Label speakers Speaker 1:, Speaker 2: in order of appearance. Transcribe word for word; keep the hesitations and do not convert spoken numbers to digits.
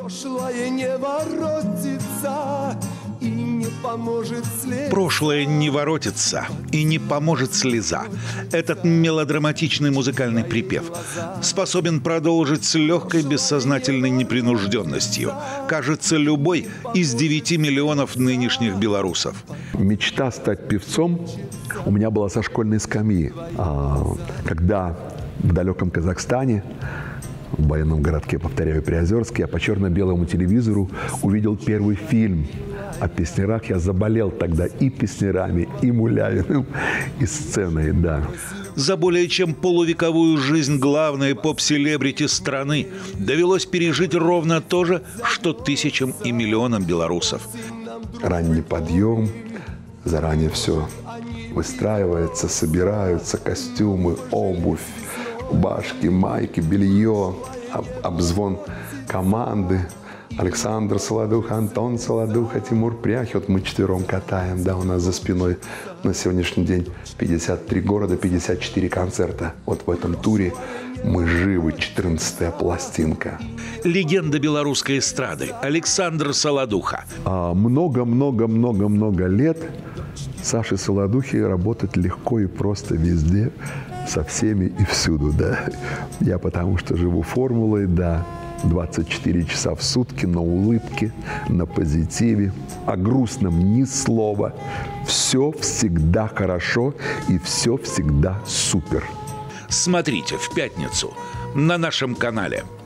Speaker 1: Прошлое не воротится и не поможет слеза.
Speaker 2: Прошлое не воротится и не поможет слеза. Этот мелодраматичный музыкальный припев способен продолжить с легкой бессознательной непринужденностью. Кажется, любой из девяти миллионов нынешних белорусов.
Speaker 3: Мечта стать певцом у меня была со школьной скамьи. Когда в далеком Казахстане, в военном городке, повторяю, Приозерске, я по черно-белому телевизору увидел первый фильм о песнярах. Я заболел тогда и песнярами, и Муляевым, и сценой, да.
Speaker 2: За более чем полувековую жизнь главной поп-селебрити страны довелось пережить ровно то же, что тысячам и миллионам белорусов.
Speaker 3: Ранний подъем, заранее все выстраивается, собираются костюмы, обувь, башки, майки, белье, об, обзвон команды. Александр Солодух, Антон Солодух, Тимур Пряхи. Вот мы четвером катаем, да, у нас за спиной на сегодняшний день пятьдесят три города, пятьдесят четыре концерта. Вот в этом туре мы живы, четырнадцатая пластинка.
Speaker 2: Легенда белорусской эстрады Александр Солодуха.
Speaker 3: Много-много-много-много лет Саше Солодухе работать легко и просто везде, со всеми и всюду, да. Я потому что живу формулой, да, двадцать четыре часа в сутки, на улыбке, на позитиве, о грустном ни слова. Все всегда хорошо и все всегда супер.
Speaker 2: Смотрите в пятницу на нашем канале.